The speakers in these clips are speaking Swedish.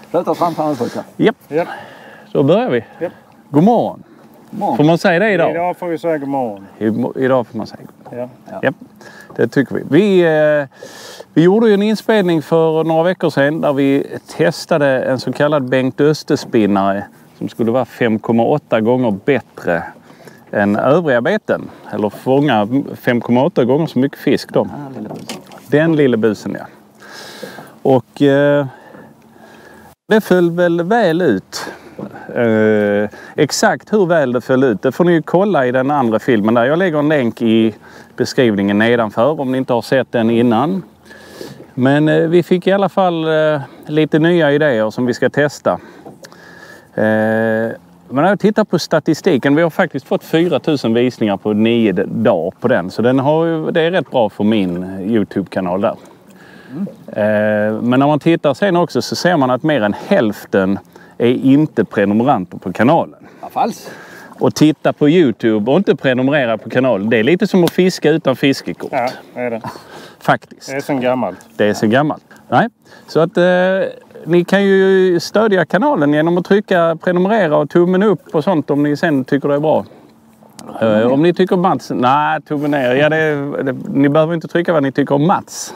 Sluta framföra pojkar. Japp. Då börjar vi. Japp. God morgon. Får man säga det idag? Idag får vi säga god morgon. Idag får man säga god morgon. Ja. Japp. Det tycker vi. Vi gjorde ju en inspelning för några veckor sedan där vi testade en så kallad Bengt Öster-spinnare som skulle vara 5,8 gånger bättre än övriga beten. Eller fånga 5,8 gånger så mycket fisk då. Den lilla busen, ja. Och det föll väl ut. Exakt hur väl det föll ut, det får ni kolla i den andra filmen där. Jag lägger en länk i beskrivningen nedanför om ni inte har sett den innan. Men vi fick i alla fall lite nya idéer som vi ska testa. Men när jag tittar på statistiken, vi har faktiskt fått 4000 visningar på 9 dagar på den. Så det är rätt bra för min YouTube-kanal där. Men när man tittar sen också så ser man att mer än hälften är inte prenumeranter på kanalen. Ja, falskt. Och titta på YouTube och inte prenumerera på kanalen. Det är lite som att fiska utan fiskekort. Ja, det är det. Faktiskt. Det är så gammalt. Det är så gammalt. Nej. Så att ni kan ju stödja kanalen genom att trycka prenumerera och tummen upp och sånt om ni sen tycker det är bra. Om ni tycker Mats... Nej, tummen ner. Ja, ni behöver inte trycka vad ni tycker om Mats.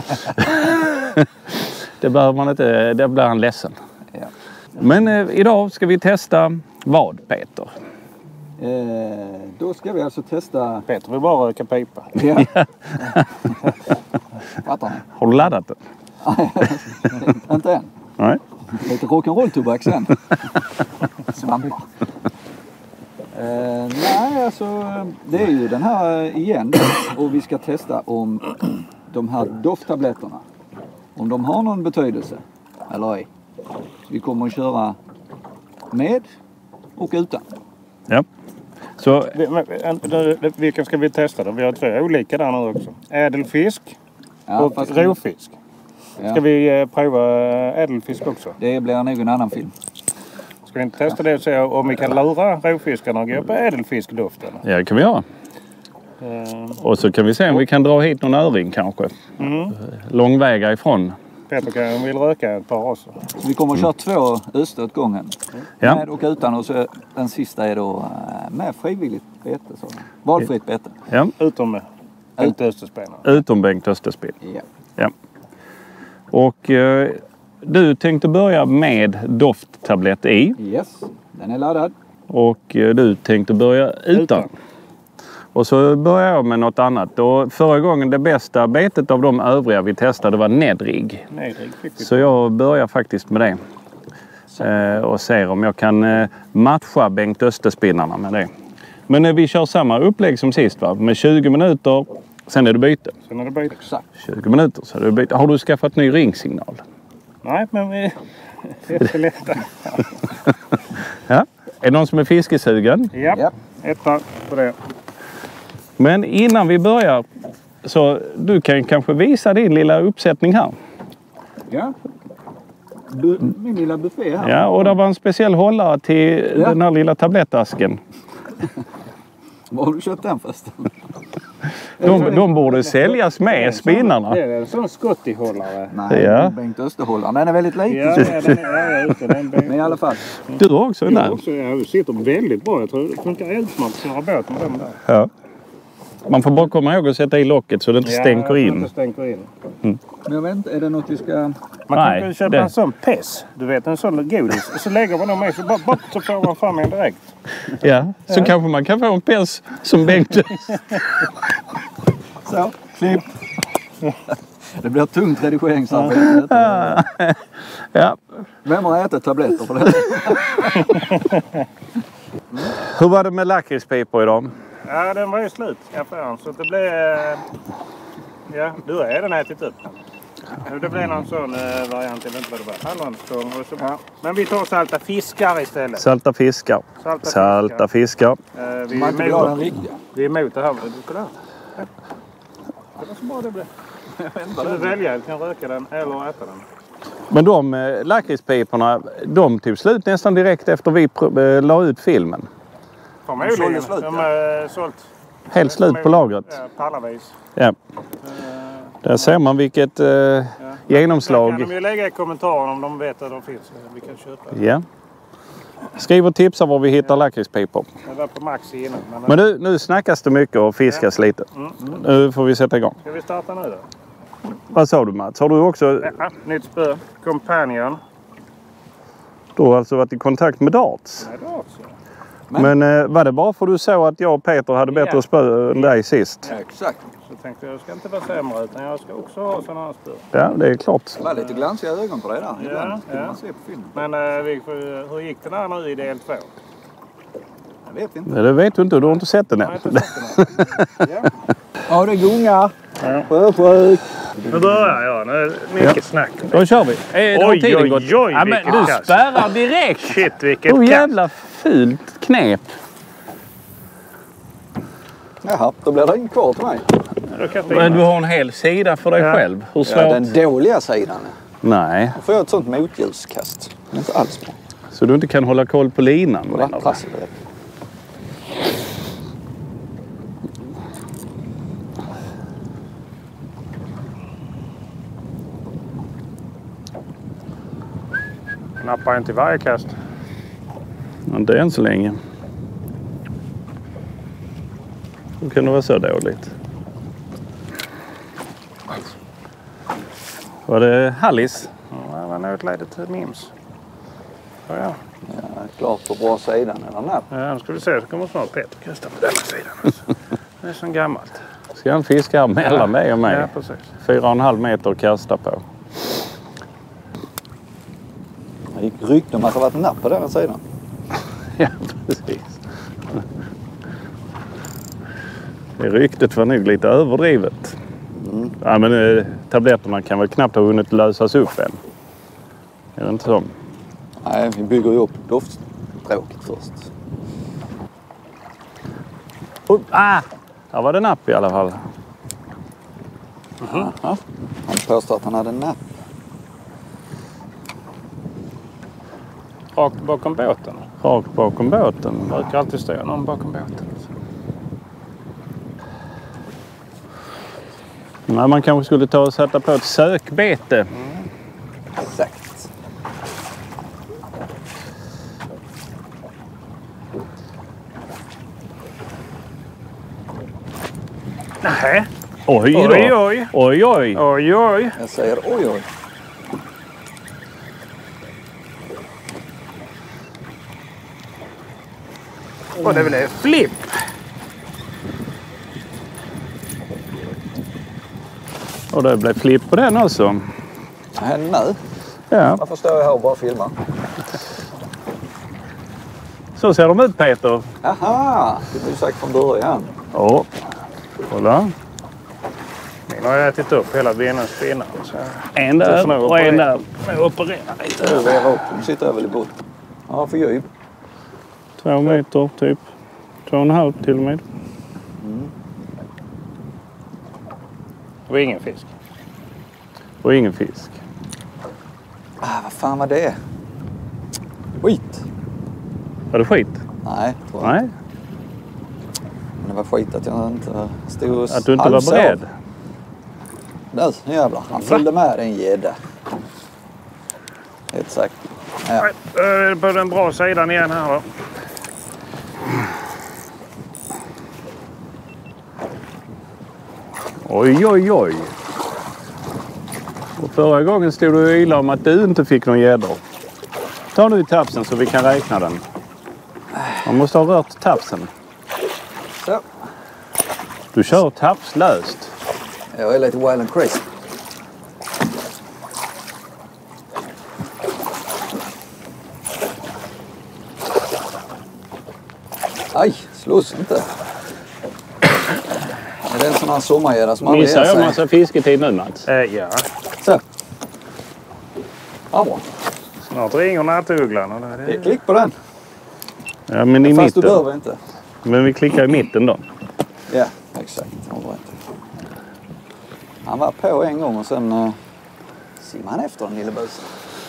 Det behöver man inte. Det blir han ledsen. Ja. Men idag ska vi testa vad, Peter? Då ska vi alltså testa... Peter vill bara röka pipa. Ja. Fattar ni? Har du laddat den? Inte än. Nej. Lite rock'n'roll-tobak sen. Svampar. Nej, alltså det är ju den här igen. Och vi ska testa om de här dofttabletterna. Om de har någon betydelse eller ej. Vi kommer att köra med och utan. Ja. Så... Vilka ska vi testa då? Vi har 2 olika där nu också. Ädelfisk och rovfisk. Ja. Ska vi prova ädelfisk också? Det blir nog en annan film. Ska vi inte testa det och se om vi kan lura rovfiskarna och gå på ädelfiskdoften? Ja, det kan vi göra. Och så kan vi se om vi kan dra hit någon öring kanske. Långväga ifrån. Peter vill röka ett par också. Så vi kommer att köra 2 öster åt gången. Ja. Med och utan, och så den sista är då med frivilligt bete. Så. Valfritt bete. Ja. Utom Bengt Öster-spinnare. Utom Bengt Öster-spinnare. Ja. Ja. Och du tänkte börja med dofttablett i. Yes, den är laddad. Och du tänkte börja utan. Och så börjar jag med något annat. Och förra gången det bästa betet av de övriga vi testade var nedrigg. Så jag börjar faktiskt med det. Och ser om jag kan matcha Bengt Öster-spinnarna med det. Men vi kör samma upplägg som sist, va? Med 20 minuter, sen är det byte. Exakt. 20 minuter, så är det byte. Har du skaffat ny ringsignal? Nej, men det är för lätta. Ja. Är det någon som är fiskesugen? Ja, etta på det. Men innan vi börjar, så du kan kanske visa din lilla uppsättning här. Ja. Min lilla buffé här. Ja, och det var en speciell hållare till den här lilla tablettasken. Var har du köpt den förresten? De borde säljas med spinnarna. Det är en sån skottihållare. Nej, Bengt Öster-hållaren. Den är väldigt liten. Ja, Men i alla fall. Du har också en där. Jag sitter väldigt bra. Jag tror det funkar helt smart att köra båt med den där. Ja. Man får bara komma ihåg att sätta i locket så det inte stänker in. Men jag vet inte, är det något vi ska... Man kan köpa en sån pess. Du vet, en sån godis. Och så lägger man dem i så så får man fram en direkt. Ja, så kanske man kan få en pess som Bengt. Så, klipp. Det blir tungt redigeringsarbete. Ja. Vem har ätit tabletter för det? Hur var det med lakritspipor idag? Ja, den var ju slut i affären. Så det blev... Ja, du har redan ätit upp. Det blev någon sån variant. Jag vet inte vad det var. Hallonstång och så. Men vi tar salta fiskar istället. Salta fiskar. Salta fiskar. Vi är emot det här. Det var så bra det blev. Du väljer. Du kan röka den eller äta den. Men de lakritspiporna, de tog slut nästan direkt efter vi la ut filmen. Förmodligen. De är sålt. Helt slut på lagret. Parlarvis. Ja. Där ser man vilket genomslag. Där kan de ju lägga i kommentarerna om de vet att de finns. Vi kan köpa. Ja. Skriv och tipsa var vi hittar lakritspipor. Jag var på Max innan. Men nu snackas det mycket och fiskas lite. Nu får vi sätta igång. Ska vi starta nu då? Vad sa du Mats? Har du också... Ja, nytt spö. Companion. Du har alltså varit i kontakt med darts? Nej, det har också. Men var det bara för att du såg att jag och Peter hade bättre spö än dig sist? Ja, exakt. Så tänkte jag ska inte vara sämre utan jag ska också ha sådana här spö. Ja, det är klart. Det var lite glansiga ögon på det där. Ibland Ja. man se på film. Men hur gick det där nu i del 2? Jag vet inte. Nej, det vet du inte. Du har inte sett den än. Ja, det gungar. Ja. Sjösjuk. Nu börjar jag. Nu är det mycket snack. Då kör vi. Oj, Ja, men du spärrar direkt. Shit, vilket Hur jävla fult knep. Jaha, då blir det ingen kvar till mig. Men du har en hel sida för dig själv. Hur svårt? Ja, den dåliga sidan. Nej. Då får jag ett sånt motljuskast. Det är inte alls bra. Så du inte kan hålla koll på linan? Och det trassel det. Nappar inte i varje kast. Inte än så länge. Hur kan det vara så dåligt? Var det Hallis? Ja, det var nog lite mims. Ja. Ja, klart på bra sidan eller napp. Ja, nu ska vi se. Så kommer snart Peter kasta på denna sidan. Alltså. Det är så gammalt. Ska han fiska mellan dig och mig? Ja, precis. 4,5 meter att kasta på. Det gick rykte om att det var ett napp på den sidan. Ja, precis. Det ryktet var nog lite överdrivet. Ja, men tabletterna kan väl knappt ha hunnit lösas upp än. Är det inte så? Nej, vi bygger ju upp doftstråket först. Här var det napp i alla fall. Aha. Han påstår att han hade napp. Rakt bakom båten. Rakt bakom båten. Det brukar alltid stå någon bakom båten. Nej, man kanske skulle ta och sätta på ett sökbete. Exakt. Nej. Oj då. Oj, oj. Oj, oj. Oj, oj. Jag säger oj, oj. Och det blev flipp. Och det blev flipp på den också. Nu? Ja, Varför står jag här och bara filmar? så ser de ut Peter. Aha! Det var ju sagt från början. Ja, kolla. Min har jag ätit upp hela benens spinnar. En där och en där. Jag opererar lite. Nu vevar upp. Nu sitter jag väl i botten. Ja, för djup. 2 meter typ. 2,5 till och med. Och ingen fisk. Och ingen fisk. Vad fan var det? Skit. Var det skit? Nej, tror jag. Nej, Men det var skit att jag inte stod och att du inte var halvsov. beredd. Nu jävlar. Han följde med en gädda. Helt säkert. Ja. Nej, på den bra sidan igen här då. Oj, oj, oj. Och förra gången stod du och ylade om att du inte fick någon gäddor. Ta nu i tapsen så vi kan räkna den. Man måste ha rört tapsen. Så. Du kör tapslöst. Jag är lite wild and crazy. Aj, slåss inte. Är det en sån här sommargädda som aldrig Missar ger jag sig? massa fisketid nu Mats? Ja. Så. Ja, bra. Snart ringer nattugglan. Klick på den. Ja, men i Fast mitten. du behöver inte. Men vi klickar i mitten då. Ja, exakt. Han var på en gång och sen simmade han efter den lille busen.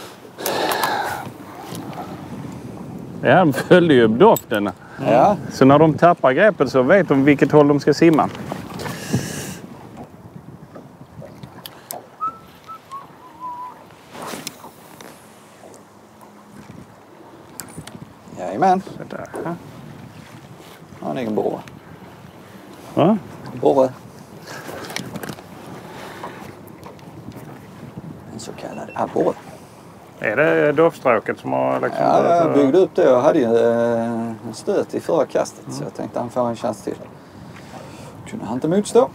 Ja, de följde ju doften. Ja. Så när de tappar greppet så vet de vilket håll de ska simma. Jajamän. Sådär. Han har en egen borre. Ja. Borre. En så kallad abborre. Är det doftstråket som har liksom... Ja, jag byggde upp det. Jag hade ju en stöt i förra kastet. Så jag tänkte han får en chans till. Kunde han inte motstå.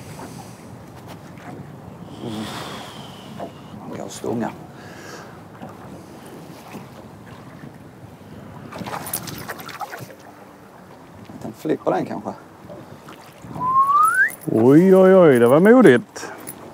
Han går och stångar. En flipp på den kanske. Oj, oj, oj. Det var modigt.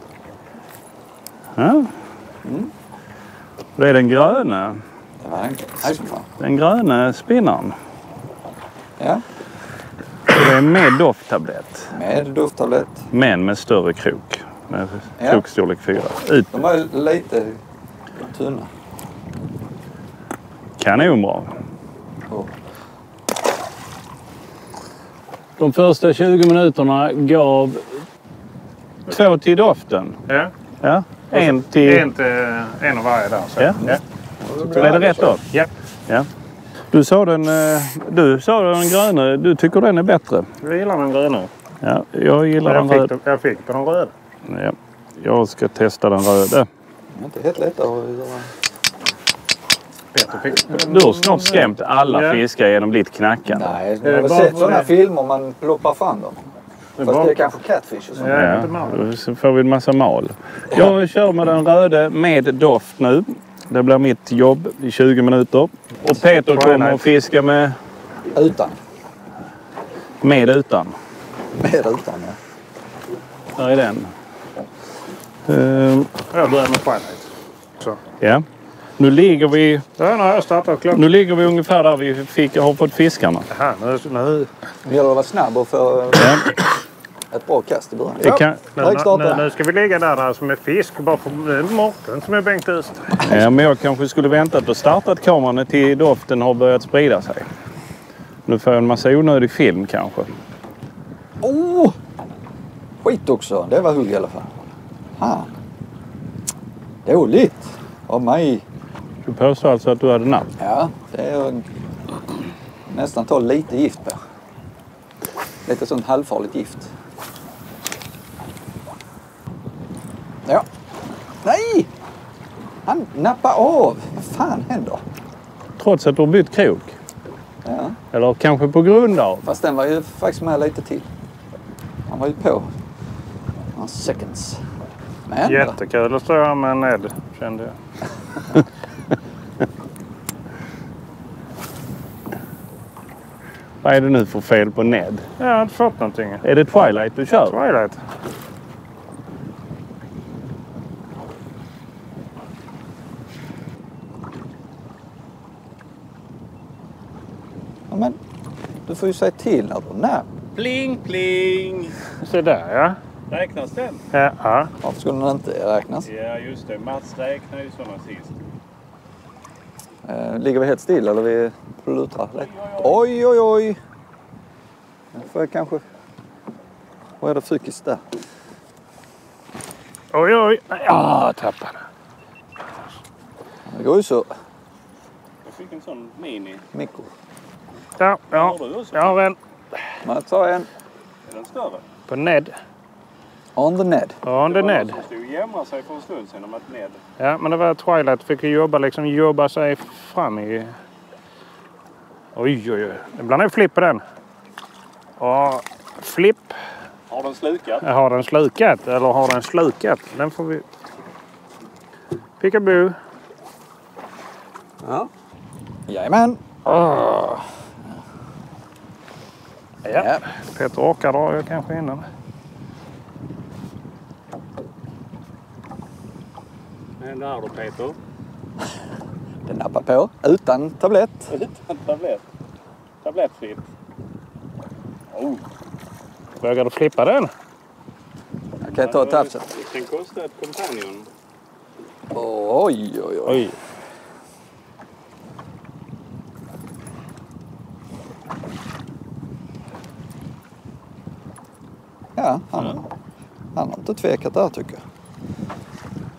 Ja. Det är den gröna. Det var den. Nej, som fan. Den gröna spinnaren. Ja, Det är med dofttablett. med dofttablett. Men med större krok. Med Ja. krokstorlek 4. Ut. De var lite tunna. Kanonbra. Och De första 20 minuterna gav 2 till doften. Ja. Ja. En till... En av varje där. Så. Ja. Ja. Blev det rätt då? Ja. Ja. Du sa den gröna. Du tycker den är bättre. Jag gillar den gröna. Ja, jag gillar den röda. Jag fick på den röda. Ja. Jag ska testa den röda. det är inte helt lätt att göra. Peter fick på den. Du har snart skrämt alla fiskar genom ditt knackande. Nej, jag har sett sådana filmer man ploppar fram dem. Fast bara- det är kanske catfish och sånt. Ja. Ja, så får vi en massa mal. Jag kör med den röda med doft nu. Det blir mitt jobb i 20 minuter. Och Peter kommer att fiska med Utan. utan. Med utan, ja. Där är den. Jag börjar med Twilight. Så. Ja. Nu ligger vi Ja, jag startar klart. ungefär där vi har fått fiskarna. Aha, nu. Det gäller att vara snabb och få Ja. ett bra kast i början. Det kan, Nu ska vi ligga där som är fisk. Bara för Morten som är Bengt Öst. ja, men jag kanske skulle väntat och startat kameran till doften har börjat sprida sig. Nu får jag en massa onödig film kanske. Oh! Skit också. Det var hugg i alla fall. Dåligt av mig. Du påstår alltså att du hade napp? Ja, det är nästan ta lite gift på. Lite sånt halvfarligt gift. Ja. Nej! Han nappar av. Vad fan händer? Trots att du har bytt krok? Ja. Eller kanske på grund av? Fast den var ju faktiskt med lite till. Han var ju på. Några seconds. Men Jättekul att stå här med Ned, kände jag. Vad är det nu för fel på Ned? Jag har inte fått någonting. Är det Twilight du kör? Twilight. Ja, men du får ju säga till när du när. Pling pling! Så där ja. Räknas den? Ja. Varför skulle den inte räknas? Ja just det, Mats räknar ju sådana sist. Ligger vi helt still eller vi plutrar lite? Oj, oj, oj! Nu får jag kanske... Vad är det fukis där? Oj, oj. Ja, tappade. Det går ju så. Jag fick en sån mini. Mikro. Ja. Jag har en. Man tar en. Är den större? På Ned. On the Ned. Ja, det är Ned. som stod och jämrade sig för en stund sedan om att Ned. Ja, men det var Twilight. Fick jobba sig fram i... Oj, oj, oj. Ibland är det flipp på den. Och flipp. Har den slukat? Har den slukat? Eller har den slukat? Den får vi... Peekaboo. Ja. Jajamän. Ja. Ja. Peter orkar dra jag kanske innan. Vad händer här då Peter? Den nappar på. Utan tablett. Utan tablett. Tablettfritt. Oh. Vågar du flippa den? Jag kan ta tafsen. Det kan kosta ett companion. Oj, oj, oj. Oj. Ja, han har inte tvekat där tycker jag.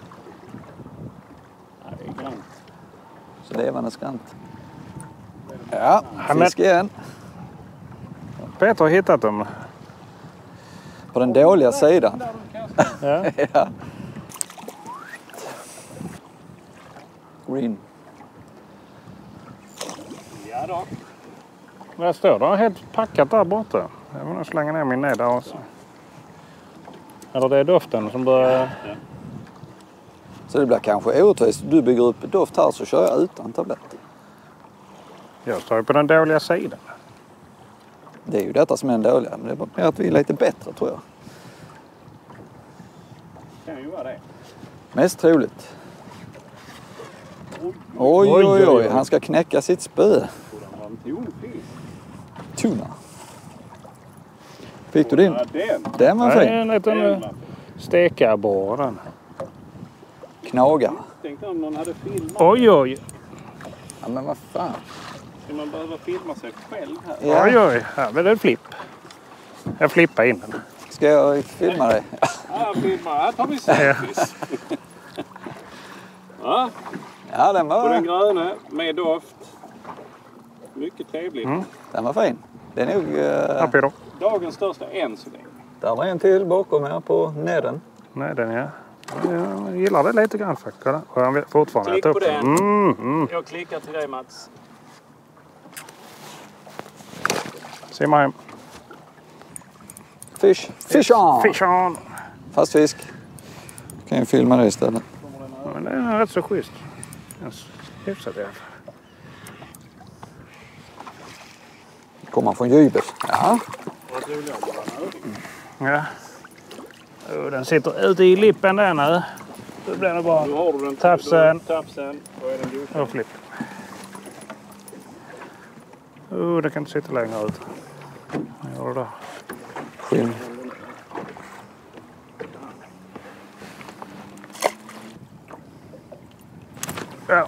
Ja, det är grant. Så levande skrant. Ja, fisk igen. Peter har hittat dem. På den dåliga sidan. Ja. Ja. Green. Ja då. Vad står det? Helt packat där borta. Jag vill nog slänga ner min ned där också. Eller det är doften som börjar... Så det blir kanske orättvist. Du bygger upp doft här så kör jag utan tabletter. Jag står ju på den dåliga sidan. Det är ju detta som är den dåliga. Men det är bara mer att vi är lite bättre tror jag. Kan ju vara det. Mest troligt. Oj. Han ska knäcka sitt spö. Tuna. Fick du din? Ja, Den var det är fin. en liten stekarborre. Knaga. Tänkte om någon hade filmat. Oj. Ja men vad fan. Ska man behöva filma sig själv här? Ja. Oj. Här blir det en flipp. Jag flippar in den. Ska jag filma dig? Ja, filma. Här tar vi selfies. Ja. Ja den På den var... gröna med doft. Mycket trevligt. Den var fin. Den är nog... Här Peter. Dagens största än så länge. Där var en till bakom här på nedden. Nej, den är... Jag gillar det lite grann faktiskt. Och han vill fortfarande äta upp den. Jag klickar till dig Mats. Simma hem. Fish. Fish on! Fish on! Fast fisk. Kan ju filma det istället. Men det är rätt så schysst. Hyfsat i alla fall. Kommer han från Jybes? Ja. Ja. Och den sitter ute i lippen där nu. Det blir nog bra. Nu har du den. Tapsen. Då är den god. Och flipp. Det kan inte sitta längre ut. Jag gör det där. Skinn. Ja.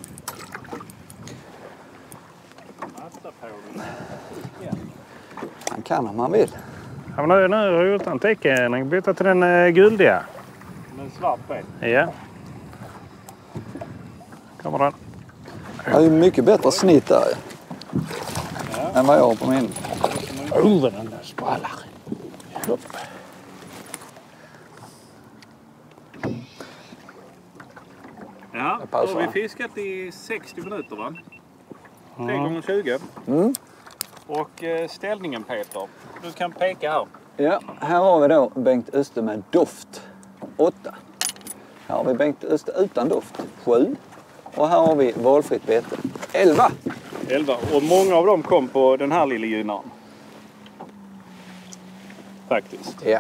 Han kan om han vill. Ja, men nu har jag gjort en tecken. Byta till den guldiga. Den svart på. Ja. Kommer den. Det är ju mycket bättre snitt där än vad jag har på min. Den där spallar. Upp. Ja, då har vi fiskat i 60 minuter va? 3 gånger 20. Och ställningen Peter, du kan peka här. Ja, här har vi då Bengt Öster med doft 8. Här har vi Bengt Öster utan doft 7. Och här har vi valfritt bete 11. 11. Och många av dem kom på den här lilla gynnaren. Faktiskt. Ja.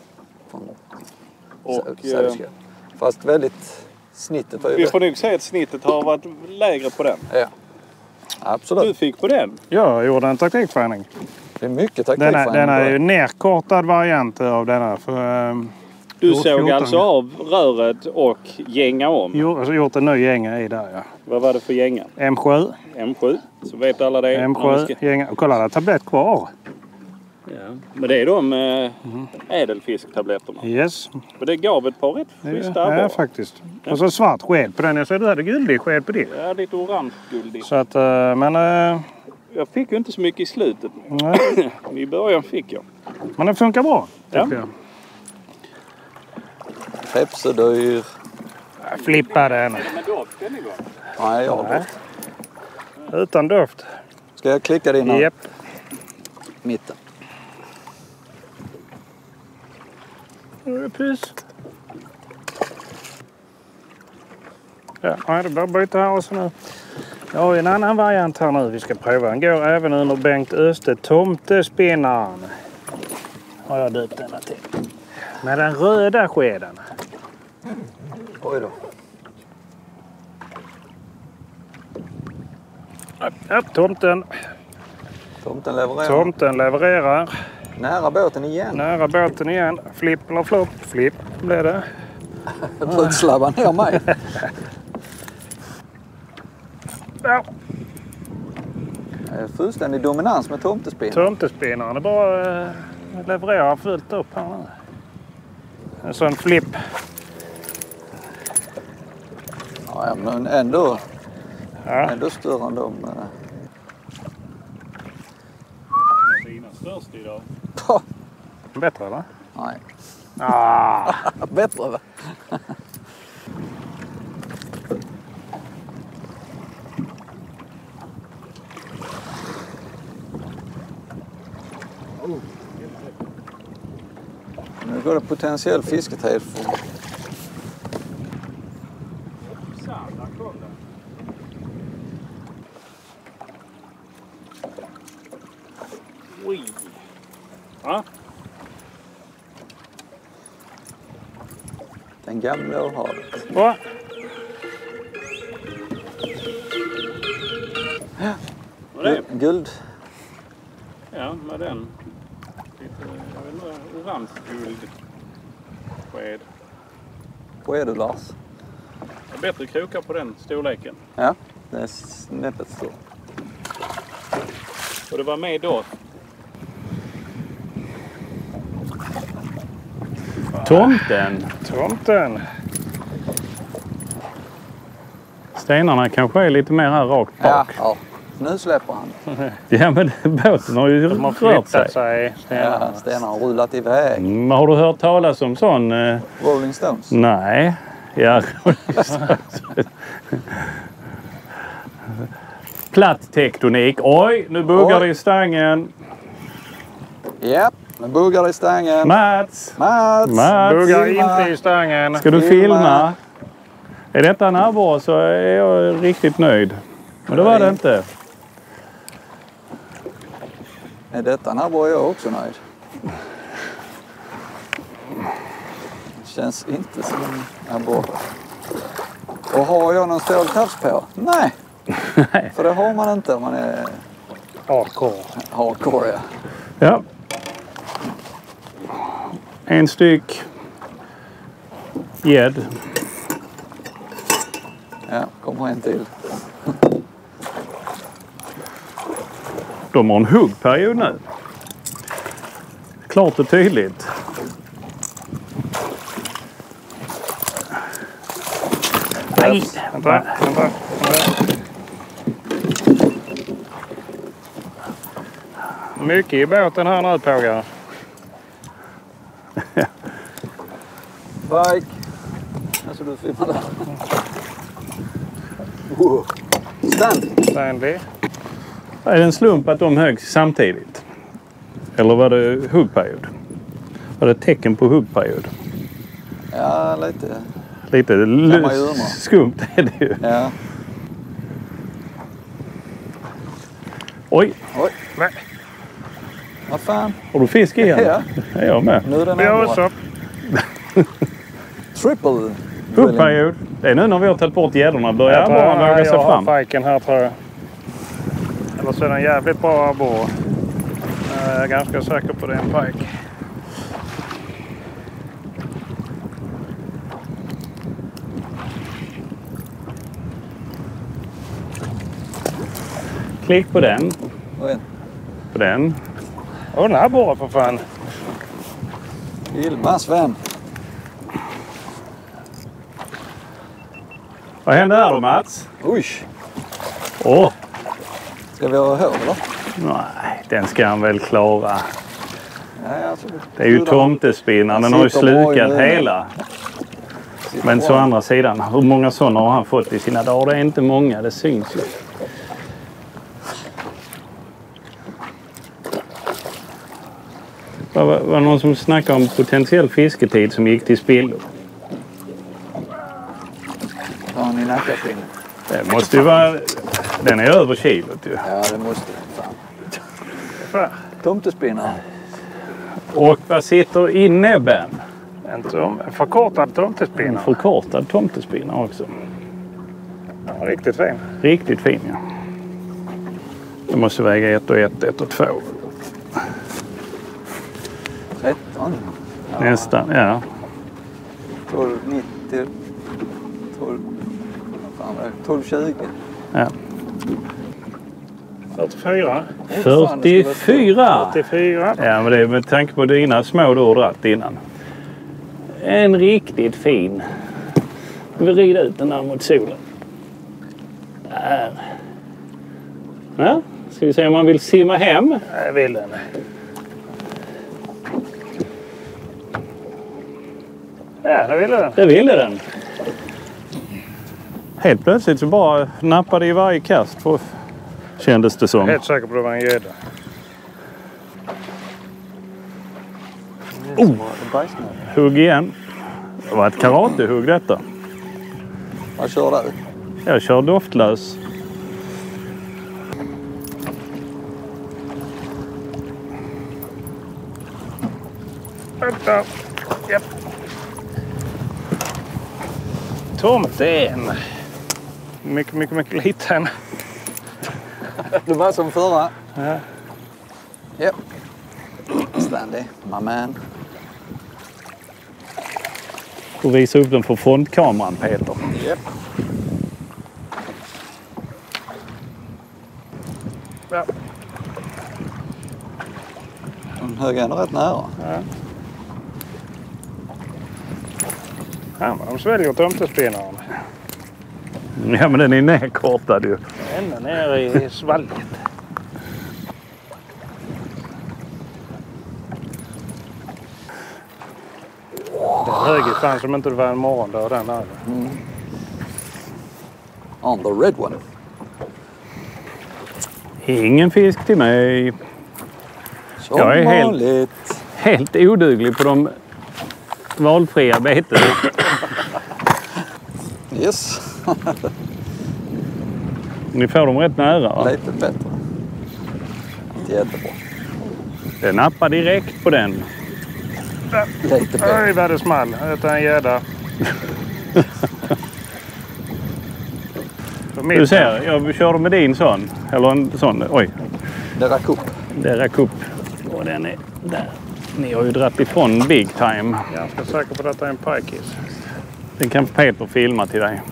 Och, fast väldigt snittet var ju... Vi får nog säga att snittet har varit lägre på den. Ja. Absolut. Du fick på den? Ja, jag gjorde en taktikträning. Det är mycket taktikträning. Den är ju nerkortad variant av denna. För, du såg alltså av röret och gänga om? Gjort en ny gänga i där, ja. Vad var det för gänga? M7. M7, så vet alla det. M7, gänga. Och kolla, det är tablett kvar. Ja, men det är de ädelfisktabletterna. Yes. Och det gav ett par rätt schyssta abborrar. Ja, faktiskt. Ja. Och så svart sked på den. Jag ser du hade guldig sked på din. Ja, lite orange-guldig. Så att, men... Jag fick ju inte så mycket i slutet. Nej. I början fick jag. Men den funkar bra, tycker jag. Pepsedyr. Jag flippar den. Är det med doft den igång? Nej, jag har doft. Utan doft. Ska jag klicka din här? Japp. Mitten. Pys. Ja, det är bara att byta här och så nu. Jag har en annan variant här nu vi ska prova. Den går även under Bengt Öster tomtespinnaren. Har jag döpt denna till. Med den röda skeden. Oj då. Upp, tomten. Tomten levererar. Tomten levererar. Nära båten igen. Nära båten igen. Flipp eller flopp? Flipp blev det. Jag får slabba ner mig. Ja. Fullständig dominans med tomtespinnaren. Tomtespinnaren är bara levererar fullt upp här nu. En sån flipp. Ja, men ändå större än de. Dina störst idag. Bättre eller? Nej. Bättre va? Nu går det potentiell fisketid för... Oj. Ja. Den gamla har det. Bra. Vad är det? Guld. Ja, med den. Lite, jag vet inte, orange-guld. Sked. Vad är du Lars? Det är bättre krokar på den storleken. Ja, det är snäppet stor. Och det var med då. Tomten. Stenarna kanske är lite mer här rakt bak. Ja. Nu släpper han. Ja, men båten har ju De har rört flyttat sig. stenarna. Ja, stenarna har rullat iväg. Har du hört talas om sån? Rolling Stones. Nej. Ja, platt tektonik. Oj, nu buggar det i stangen. Japp, nu buggar det i stangen. Mats! Buggar filma. inte i stangen. Ska du filma? Är detta en abborre så är jag riktigt nöjd. Men det var det inte. Är detta nabbo är jag också nöjd. Känns inte som en abborre. Och har jag någon ståltafs på? Nej. För det har man inte om man är hardcore. Ja. Ja. En styck gädd. Ja, kommer en till. De har en huggperiod nu. Klart och tydligt. Nej! Vänta. Mycket i båten här nu pågar. Bike. Alltså du filmar där. Wow. Stanley. Är det en slump att de höggs samtidigt? Eller var det huggperiod? Var det tecken på huggperiod? Ja, lite. Lite skumt är det ju. Ja. Oj! Nej. Vad fan? Har du fisk igen? Ja. Är jag med. Nu är den Blås upp. Triple. Huggperiod. Det är nu när vi har tagit bort gäddorna börjar bara våga sig Jag fram. har fiken här tror jag. Eller så är den jävligt bra abborre. Jag är ganska säker på det är en pike. Klick på den. Oj. På den. Åh, den här abborre för fan. Filma Sven. Vad hände här då Mats? Oj. Åh! Ska vi ha hår eller? Nej, den ska han väl klara. Ja, alltså, Det är ju tomtespinnaren. Den har ju slukat hela. Men så andra sidan, hur många sådana har han fått i sina dagar? Det är inte många, det syns ju. Var det någon som snackade om potentiell fisketid som gick till spillo? Har han i nackaskinn? Det måste ju vara... Den är över kilot ju. Ja, det måste det. Fan. Tomtespinnaren. Och vad sitter i näbben? En förkortad En tomtespinnare. förkortad tomtespinnare också. Ja, riktigt fin. Riktigt fin, ja. Det måste väga 1 och 1, 1 och 2. 13. Nästan, ja. 12,90. 12... Fan, 12,20. Ja. 44. 44! 44. Ja, men det är med tanke på dina små du har dratt innan. En riktigt fin. Vi rider ut den där mot solen. Där. Ja, Ska vi se om man vill simma hem? Jag vill den. Ja, det ville den. Det ville den. Helt plötsligt så bara nappade i varje kast. Kändes det som. Jag är helt säker på att det var en gädda. Hugg igen. Det var ett karatehugg detta. Vad kör du? Jag kör doftlös. Vänta. Japp. Tomten. Mycket liten. Du var som förra. Ja. Japp. Stanley, my man. Och visa upp den för frontkameran, Peter. Japp. Ja. Den hög ändå rätt nära. Ja, men de sväljer tomtespinnaren. Ja, men den är nedkortad ju. Ända ner i svalget. Den hög ju fan som inte det var en morgon då, den där. On the red one. Ingen fisk till mig. Som Jag är vanligt. helt oduglig på de valfria beten. Yes. Ni får dem rätt nära, va? Lite bättre. Inte jättebra. Det nappar direkt på den. Lite bättre. Oj vad det small. Det är en gädda. Du ser, jag körde med din sån. Eller en sån. Oj, Det rack upp. det rack upp. Och den är där. Ni har ju dratt ifrån big time. Jag är ganska säker på att det är en pajkis. Den kan Peter filma till dig.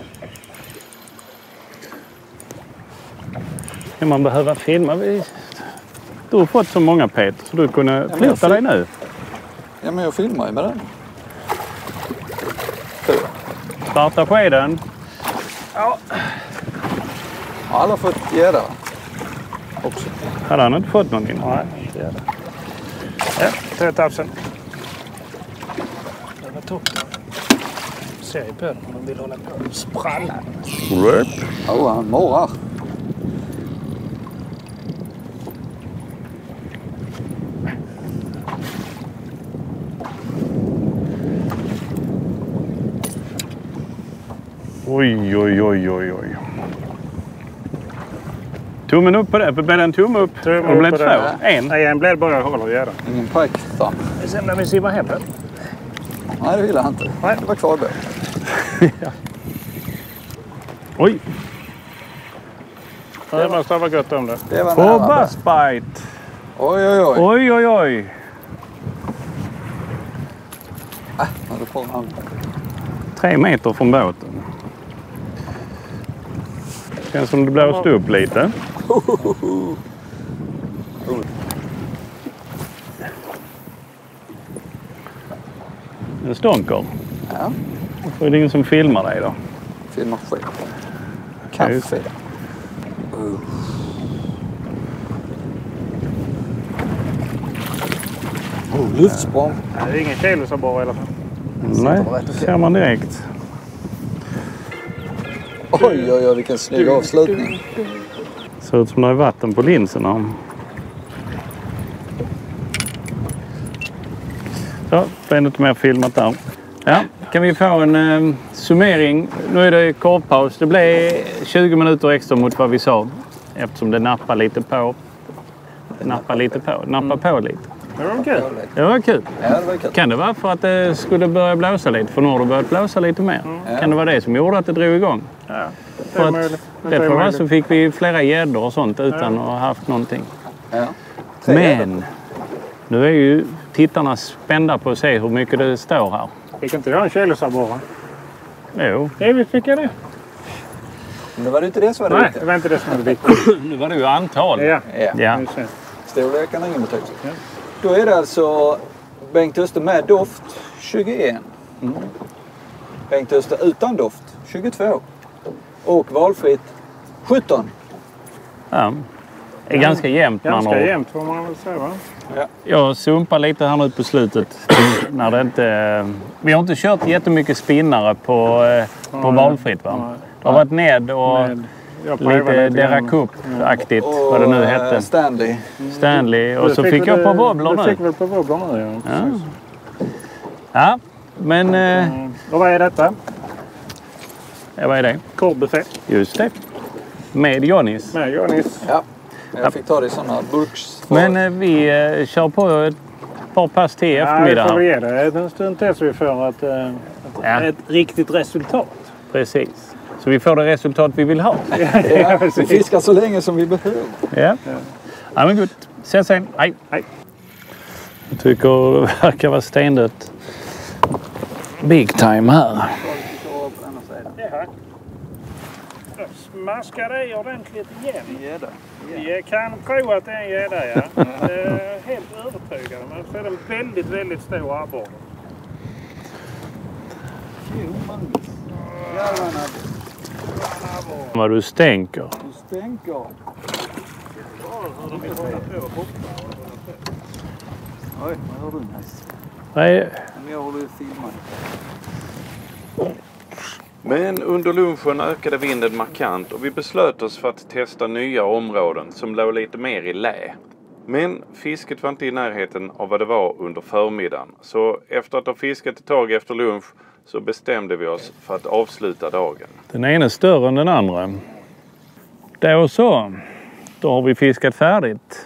Kan man behöva filma? Du har fått så många, Peter, så du kunde flytta dig nu. Ja, men jag filmar ju med den. Starta skeden. Har alla fått gädda? Också. Hade han inte fått någonting? Nej, inte gädda. Ja, ta tafsen. Det var toppen. Ser ju på den om de vill hålla på och spralla. Ja, han morrar. Oj, oj, oj, oj, oj. Tummen upp på det. Blev det en tumme upp? Tumme Och det blev upp på två. det. En. Nej, en blev bara jag håller och gädda. Ingen pike. Sen när vi simmar hem den. Nej, det ville han inte. Nej. Det var kvar i båten. Oj. Det måste ha varit gott om det. Det var På nära. buzzbite. Oj, oj, oj. Oj, oj, oj. Ja, då får han. 3 meter från båten. Känns som det blåst upp lite. En stonker. Ja, Då är det ingen som filmar dig då. filmar själv. Just Kaffe. Luftsprång. Det är ingen kilosabborre i alla fall. Nej, ser man direkt. Oj, oj, oj, vilken snygg avslutning. Ser ut som det är vatten på linserna. Så, det är inte mer filmat där. Ja, kan vi få en summering? Nu är det korvpaus. Det blev 20 minuter extra mot vad vi sa. Eftersom det nappar lite på. Nappar på lite. Det var kul. Det var kul. Ja, det var kul. Kan det vara för att det skulle börja blåsa lite? För nu har det börjat blåsa lite mer. Kan det vara det som gjorde att det drog igång? Ja, det För är att möjligt. därför var så fick vi flera gäddor och sånt utan att ha haft någonting. Ja. Men nu är ju tittarna spända på att se hur mycket det står här. Fick inte jag en kilosabborre? Jo. Nej, vi fick det. Men det var inte det som var det Nej, viktiga. det var inte det som var det viktiga. Nu var det ju antal. Ja. Ja. Just det. Storleken har ingen betydelse. Då är det alltså Bengt Öster med doft 21. Bengt Öster utan doft 22. Och valfritt 17. Ja. är ganska jämnt. Ganska jämnt får man väl säga, va? Ja. Jag sumpar lite här nu på slutet. När det inte, vi har inte kört jättemycket spinnare på valfritt, va? Det har varit ned och lite Deracup-aktigt, vad det nu hette. Stanley. Och så fick jag på wobbler nu. Du fick väl på wobbler nu, ja. Ja, men... Och vad är detta? Ja, vad är det? Korvbuffé. Just det. Med Johnnys. Med Johnnys. Ja, jag fick ta det i sådana burks. Men vi kör på ett par pass till eftermiddag. Ja, vi får ge det en stund till så vi får ett riktigt resultat. Precis. Så vi får det resultat vi vill ha. Ja, vi fiskar så länge som vi behöver. Ja, men gott. Ses sen. Hej. Hej. Jag tycker det verkar vara stendött. Big time här. Smaska det ordentligt igen. Gädda. Vi kan tro att det är en gädda, ja. Helt övertygad. Men så är det en väldigt, väldigt stor abborre. Vad du stänker. Du stänker. Oj, vad hör du Nice? Nej. Men jag håller filmat. Men under lunchen ökade vinden markant och vi beslöt oss för att testa nya områden som låg lite mer i lä. Men fisket var inte i närheten av vad det var under förmiddagen. Så efter att ha fiskat ett tag efter lunch så bestämde vi oss för att avsluta dagen. Den ena är större än den andra. Då så. Då har vi fiskat färdigt.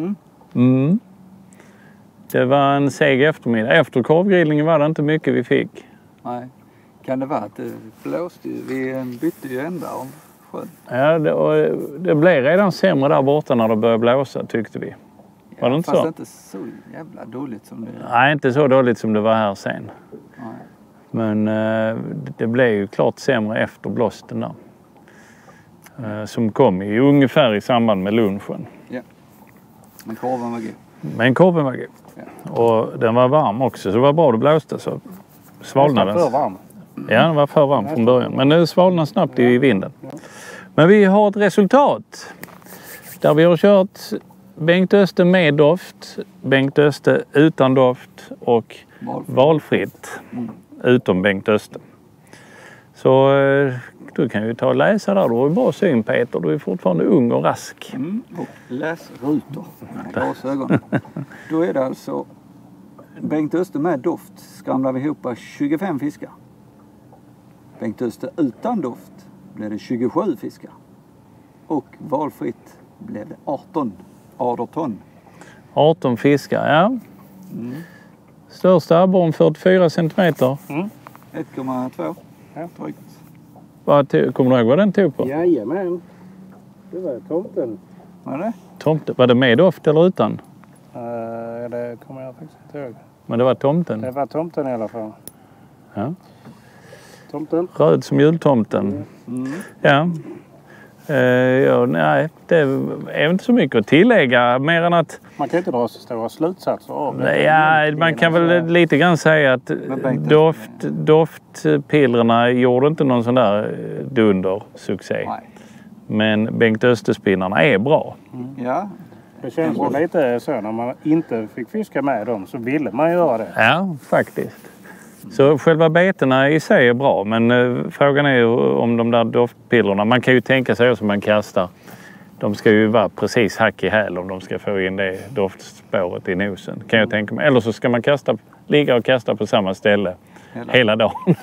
Det var en seg eftermiddag. Efter korvgrillningen var det inte mycket vi fick. Nej. Kan det vara att det blåste ju? Vi bytte ju ända av sjön. Ja, det blev redan sämre där borta när det började blåsa, tyckte vi. Var det inte fast så? Inte så jävla dåligt som det är. Nej, inte så dåligt som det var här sen. Nej. Men det blev ju klart sämre efter blåsten där. Som kom ju ungefär i samband med lunchen. Ja. Men korven var god. Men korven var god. Ja. Och den var varm också, så det var bra det blåste. Så svalnade den. För varm. Ja, den var för varm från början. Men det svalnade snabbt i vinden. Men vi har ett resultat. Där vi har kört Bengt Öste med doft, Bengt Öste utan doft och valfritt utom Bengt Öste. Så du kan ju ta och läsa där. Du har ju bra syn, Peter. Du är fortfarande ung och rask. Och läsrutor med glasögon. Då är det alltså Bengt Öste med doft skramlar vi ihop 25 fiskar. Bengt Öste utan doft blev det 27 fiskar. Och valfritt blev det 18 18 fiskar, ja. Största abborren 44 centimeter. 1,2 drygt. Kommer du ihåg vad den tog på? Jajamän. Det var tomten. Vad är det? Tomte. Var det med doft eller utan? Det kommer jag faktiskt inte ihåg. Men det var tomten. Det var tomten i alla fall. Ja. Tomten. Röd som jultomten. Ja. Nej, det är inte så mycket att tillägga. Mer än att... Man kan inte dra så stora slutsatser av det. Ja, man kan väl lite grann säga att doftpillrarna gjorde inte någon sån där dundersuccé. Nej. Men Bengt Östespinnarna är bra. Ja. Det känns väl lite så när man inte fick fiska med dem så ville man göra det. Ja, faktiskt. Så själva betena i sig är bra, men frågan är ju om de där doftpillrarna, man kan ju tänka sig som man kastar, de ska ju vara precis hack i häl om de ska få in det doftspåret i nosen, kan jag tänka mig. Eller så ska man ligga och kasta på samma ställe hela dagen.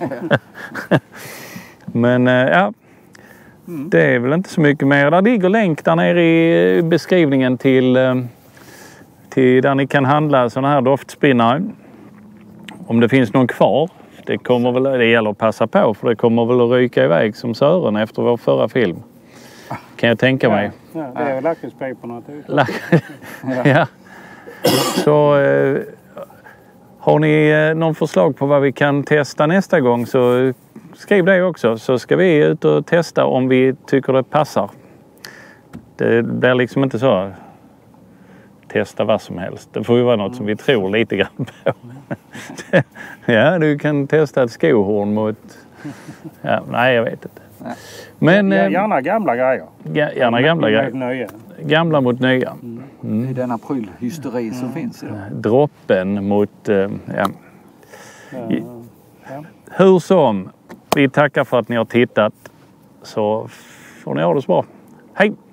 Men ja, det är väl inte så mycket mer. Där ligger länk där nere i beskrivningen till där ni kan handla sådana här doftspinnare. Om det finns någon kvar, det gäller att passa på för det kommer väl att ryka iväg som Sören efter vår förra film. Kan jag tänka mig. Ja, det är lakritspiporna. Ja. Så har ni någon förslag på vad vi kan testa nästa gång så skriv det också. Så ska vi ut och testa om vi tycker det passar. Det blir liksom inte så testa vad som helst. Det får ju vara något som vi tror lite grann på. Ja, du kan testa ett skohorn mot... Ja, nej, jag vet inte. Men, gärna gamla grejer. Gärna gamla grejer. Nya. Gamla mot nya. Det är denna prylhysteri som finns idag. Droppen mot... Hur som, vi tackar för att ni har tittat. Så får ni ha det så bra. Hej!